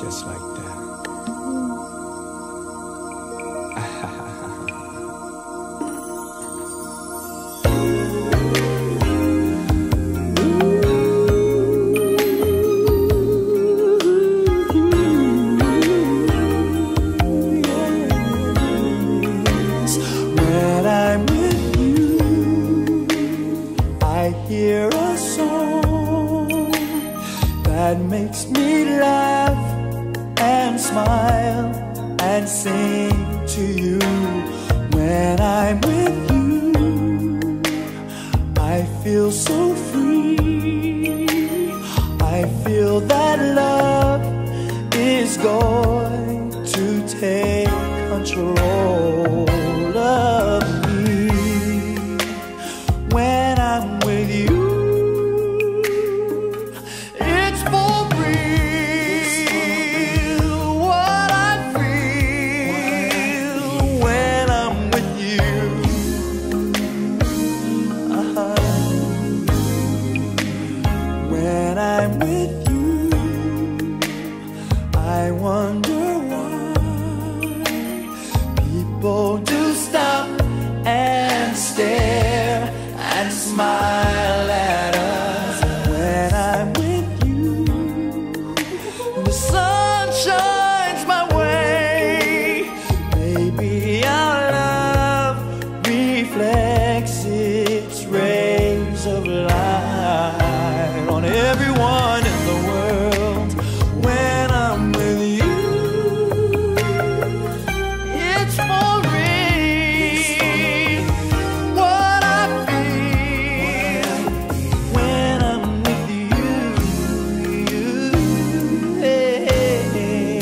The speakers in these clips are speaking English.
just like that. When I'm with you, I hear a song that makes me laugh and smile and sing to you. When I'm with you, I feel so free. I feel that love is going to take control of me. When I'm with you, it's for real. What I feel when I'm with you. When I'm with you, I wonder why people do stop and stare and smile at us. When I'm with you, the sun shines my way. Maybe our love reflects its rays of light on everyone in the world. When I'm with you, it's for real. What I feel when I'm with you, hey.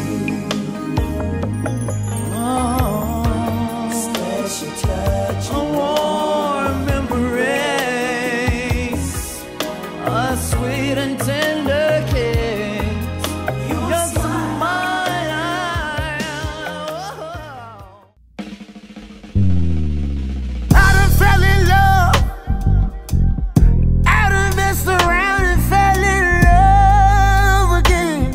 Oh, special touch, a warm embrace, a sweet and tender kiss. Your smile. I done fell in love. I done messed around and fell in love again.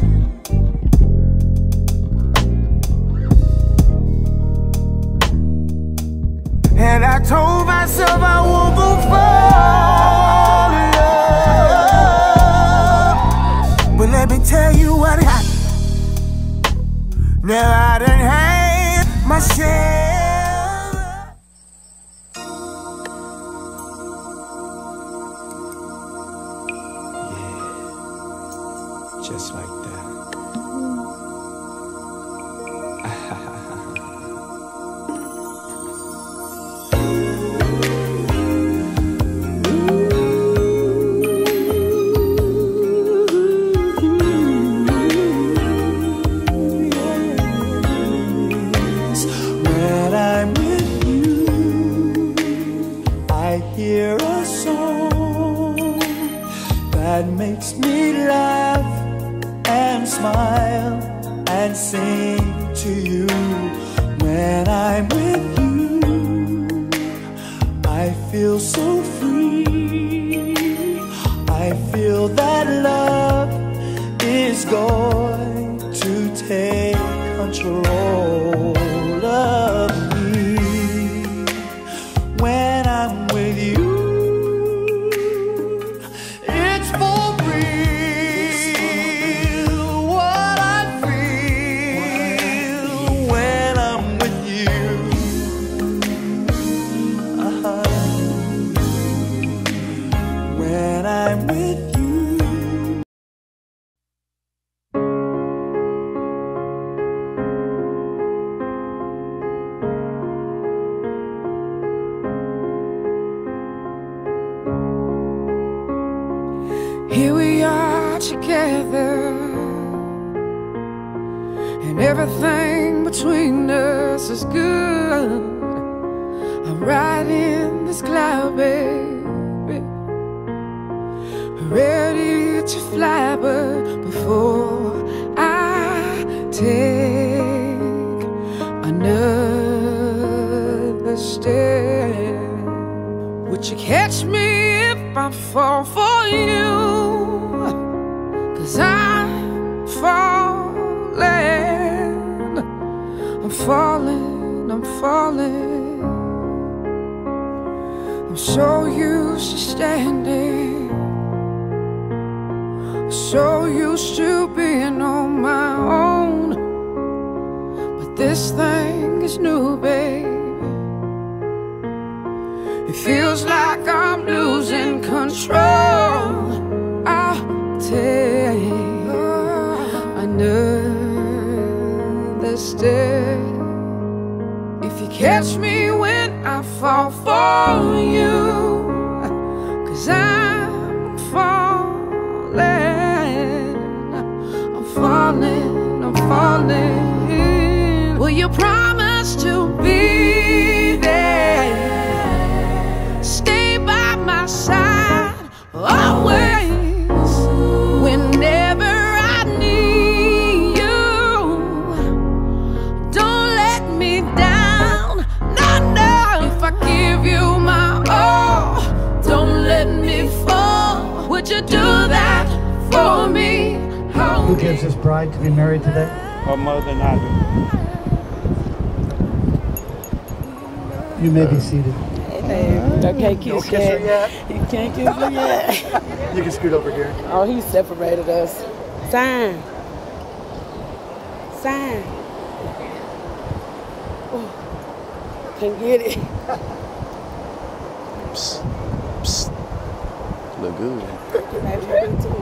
And I told myself I won't go fall in love. But let me tell you what happened. Now I done had my share. Just like that. When I'm with you, I hear a song that makes me laugh and smile and sing to you. When I'm with you, I feel so free. I feel that love is going to take control of me. When I'm with you, it's for real. What I feel when I'm with you. When I'm with you. Here we are together, and everything between us is good. I'm riding this cloud, baby, ready to fly, but before I take another step, would you catch me if I fall for you? 'Cause I fall falling, I'm falling. I'm so used to standing, so used to being on my own. But this thing is new, baby. It feels like I'm losing control. I'll take another step. If you catch me when I fall for you, 'cause I'm falling, I'm falling, I'm falling. Will you promise to be there? Stay by my side always, whenever I need you. Don't let me down, no, no. If I give you my all, don't let me fall. Would you do that for me? Who gives his bride to be married today? Her mother and I do. You may be seated. Okay, kiss her yet. You can't kiss her yet. You can scoot over here. Oh, he separated us. Sign. Sign. Oh, can't get it. Psst. Psst. Look good. Me too.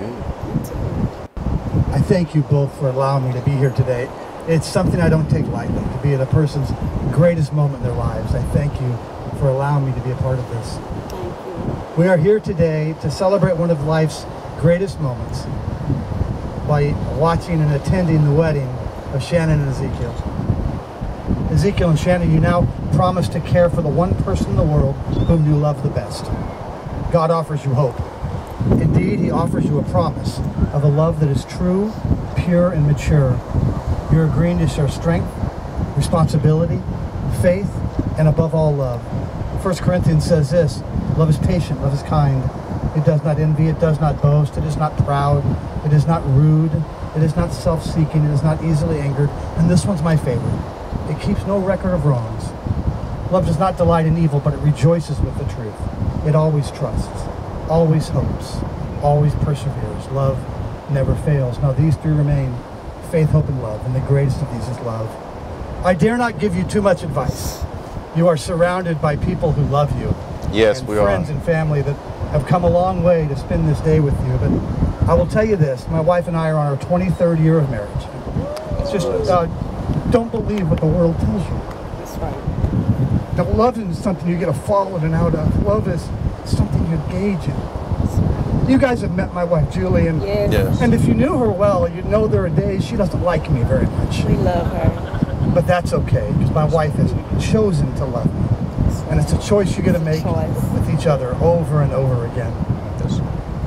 I thank you both for allowing me to be here today. It's something I don't take lightly, to be at a person's greatest moment in their lives. I thank you for allowing me to be a part of this. Thank you. We are here today to celebrate one of life's greatest moments by watching and attending the wedding of Shannon and Ezekiel. Ezekiel and Shannon, you now promise to care for the one person in the world whom you love the best. God offers you hope. Indeed, he offers you a promise of a love that is true, pure, and mature. You're agreeing to share strength, responsibility, faith, and above all, love. 1 Corinthians says this: love is patient, love is kind. It does not envy, it does not boast, it is not proud, it is not rude, it is not self-seeking, it is not easily angered. And this one's my favorite: it keeps no record of wrongs. Love does not delight in evil, but it rejoices with the truth. It always trusts, always hopes, always perseveres. Love never fails. Now these three remain: faith, hope, and love, and the greatest of these is love. I dare not give you too much advice. You are surrounded by people who love you. Yes, and we are. friends and family that have come a long way to spend this day with you. But I will tell you this: my wife and I are on our 23rd year of marriage. It's just don't believe what the world tells you. That's right. That love isn't something you get a fall in and out of. Love is something you engage in. You guys have met my wife, Julie, and Yes. Yes. and if you knew her well, you'd know there are days she doesn't like me very much. We love her. But that's okay, because my wife has chosen to love me. And it's a choice you get to make with each other over and over again. That's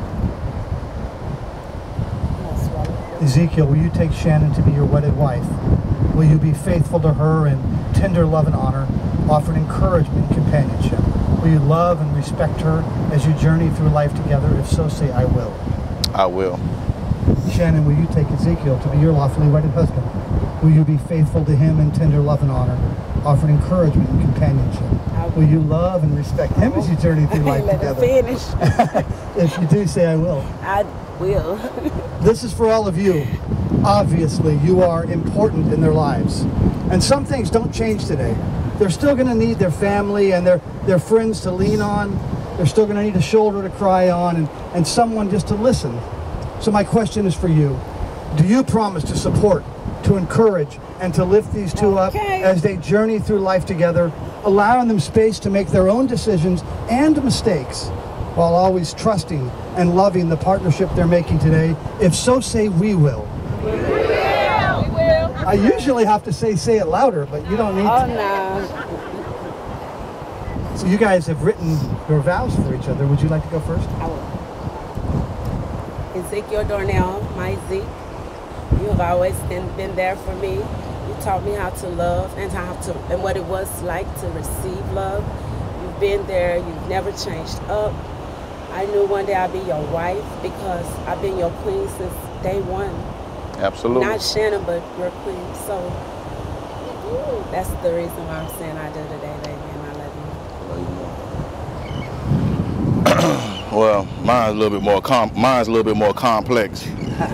right. Ezekiel, will you take Shannon to be your wedded wife? Will you be faithful to her in tender love and honor, offering encouragement and companionship? Will you love and respect her as you journey through life together? If so, say, I will. I will. Shannon, will you take Ezekiel to be your lawfully wedded husband? Will you be faithful to him in tender love and honor, offering encouragement and companionship? Will you love and respect him as you journey through life Let together? her finish. If you do, say, I will. I will. This is for all of you. Obviously, you are important in their lives. And some things don't change today. They're still going to need their family and their friends to lean on. They're still going to need a shoulder to cry on and someone just to listen. So my question is for you. Do you promise to support, to encourage, and to lift these two up as they journey through life together, allowing them space to make their own decisions and mistakes, while always trusting and loving the partnership they're making today? If so, say, we will. We will. We will. I usually have to say it louder, but you don't need Oh, to. no. So you guys have written your vows for each other. Would you like to go first? I will. Ezekiel Darnell, my Zeke, you have always been there for me. You taught me how to love and what it was like to receive love. You've been there. You've never changed up. I knew one day I'd be your wife because I've been your queen since day one. Absolutely. Not Shannon, but your queen. So That's the reason why I'm saying I do today, baby, and I love you. Well, mine's a little bit more complex.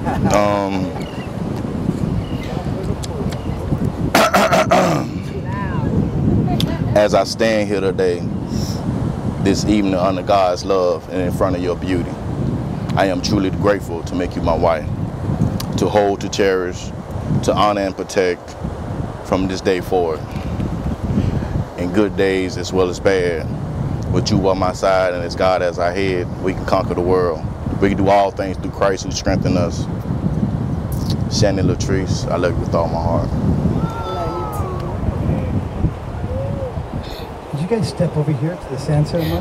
As I stand here today, this evening under God's love and in front of your beauty, I am truly grateful to make you my wife, to hold, to cherish, to honor and protect from this day forward. In good days as well as bad, with you by my side and as God as our head, we can conquer the world. We can do all things through Christ who strengthens us. Shannon Latrice, I love you with all my heart. Did you guys step over here to the sand ceremony?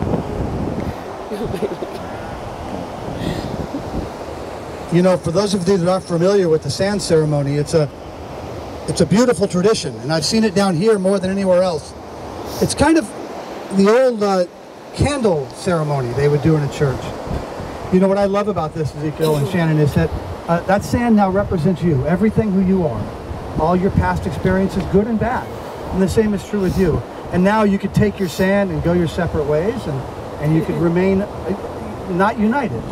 You know, for those of you that aren't familiar with the sand ceremony, it's a beautiful tradition, and I've seen it down here more than anywhere else. It's kind of the old candle ceremony they would do in a church. You know what I love about this, Ezekiel and Shannon, is that that sand now represents you, everything who you are, all your past experiences, good and bad. And the same is true with you. And now you could take your sand and go your separate ways, and you could remain not united.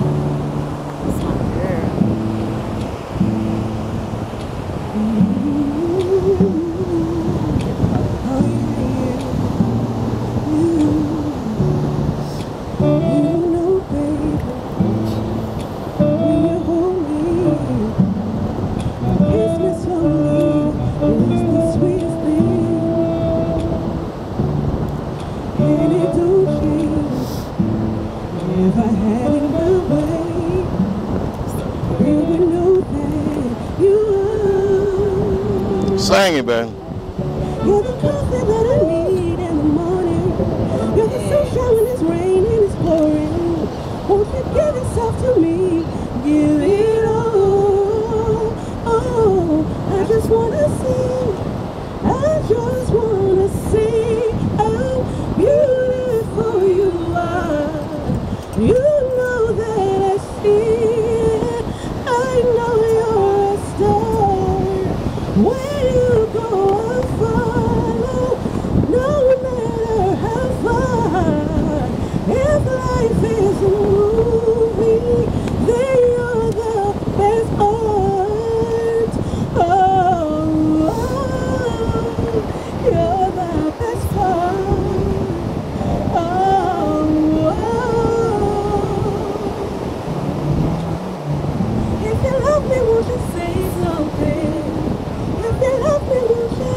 Sing it, baby. You're the coffee that I need in the morning. You're the sunshine when it's raining, it's pouring. Won't you give yourself to me? Give it all. Oh, I just wanna see. I just wanna see how beautiful you are. You know that I see it. I know you're a star. Where you go, I'll follow, no matter how far. If life is a movie, then you're the best part. Oh, you're the best part. Oh, if you love me, won't you say something? If you love me, won't you?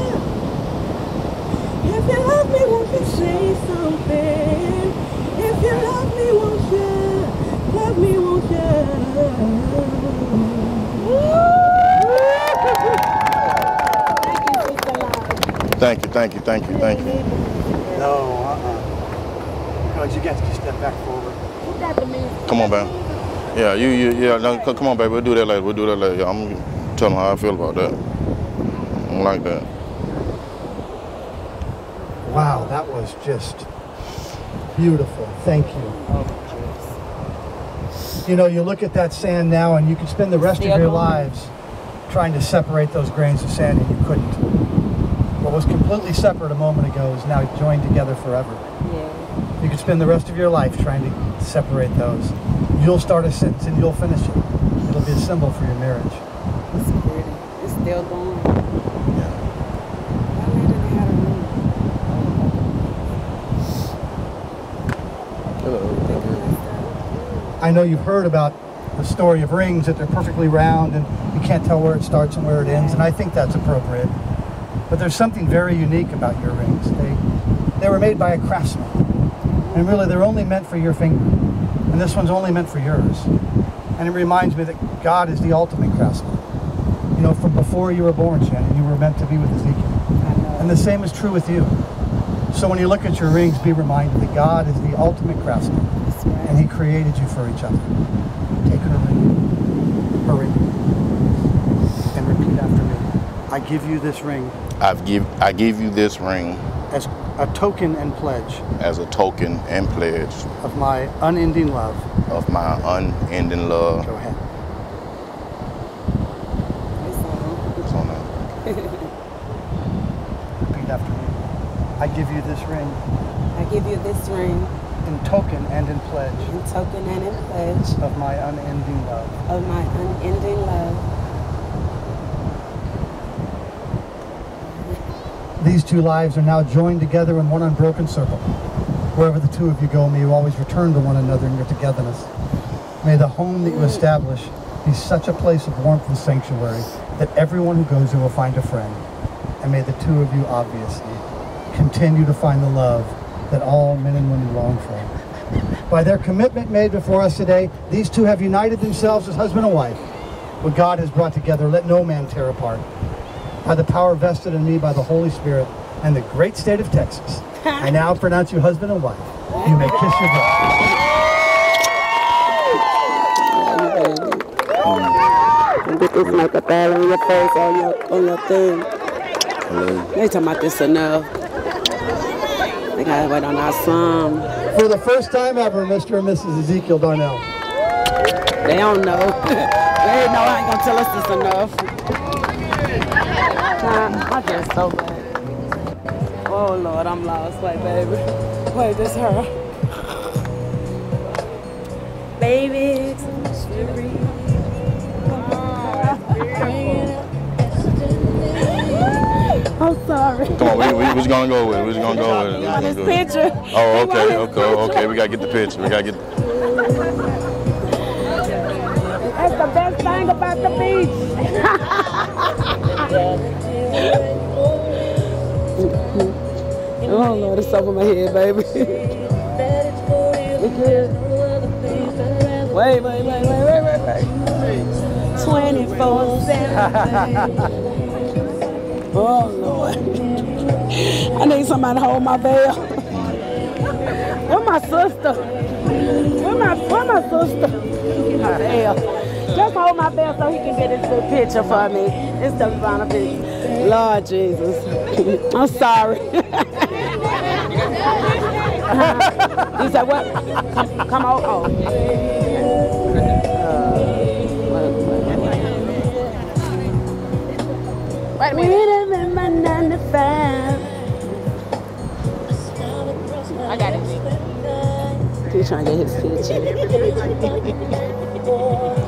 If you love me, won't you say something? If you love me, won't you? Love me, won't you? Thank you, thank you, thank you, thank you. No, you guys can step back forward. Come on, baby. Yeah, yeah, no, come on, baby. We'll do that later. We'll do that later. I'm telling how I feel about that. I don't like that. Wow, that was just beautiful. Thank you. You know, you look at that sand now and you can spend the rest of your lives trying to separate those grains of sand, and you couldn't. What was completely separate a moment ago is now joined together forever. Yeah. You could spend the rest of your life trying to separate those. You'll start a sentence and you'll finish it. It'll be a symbol for your marriage. It's pretty. It's still going. I know you've heard about the story of rings, that they're perfectly round and you can't tell where it starts and where it ends, and I think that's appropriate. But there's something very unique about your rings. They were made by a craftsman, and really they're only meant for your finger, and this one's only meant for yours. And it reminds me that God is the ultimate craftsman. You know, from before you were born, Shannon, you were meant to be with Ezekiel. And the same is true with you. So when you look at your rings, be reminded that God is the ultimate craftsman, and He created you for each other. Take her ring. Hurry. And repeat after me. I give you this ring. I give you this ring as a token and pledge. As a token and pledge. Of my unending love. Of my unending love. Go ahead. It's on that. I give you this ring I give you this ring in token and in pledge in token and in pledge of my unending love. of my unending love. These two lives are now joined together in one unbroken circle. Wherever the two of you go, may you always return to one another in your togetherness. May the home that you establish be such a place of warmth and sanctuary that everyone who goes there will find a friend. And may the two of you, obviously, continue to find the love that all men and women long for. By their commitment made before us today, these two have united themselves as husband and wife. What God has brought together, let no man tear apart. By the power vested in me by the Holy Spirit and the great state of Texas, I now pronounce you husband and wife. You may kiss your bride. Get this makeup all on your face, on your thing. They talking about this enough. They gotta wait on our son. For the first time ever, Mr. and Mrs. Ezekiel Darnell. They don't know. They know I ain't gonna tell us this enough. I feel so bad. Oh Lord, I'm lost. Wait, baby. Wait, this her. Baby. I'm sorry. Come on, we was gonna go with it. We was gonna go with it. We was gonna This go with it. picture. Oh, okay. We gotta get the picture. We gotta get. That's the best thing about the beach. Oh Lord, it's over my head, baby. Wait. 24/7. Oh Lord. I need somebody to hold my veil. Where my sister? Where my sister? My veil. Just hold my veil so he can get this good picture for me. It's the final picture. Lord Jesus. I'm sorry. He said what? Come on. Oh. Wait a minute, my 9 to 5. I got it. He's trying to get his picture.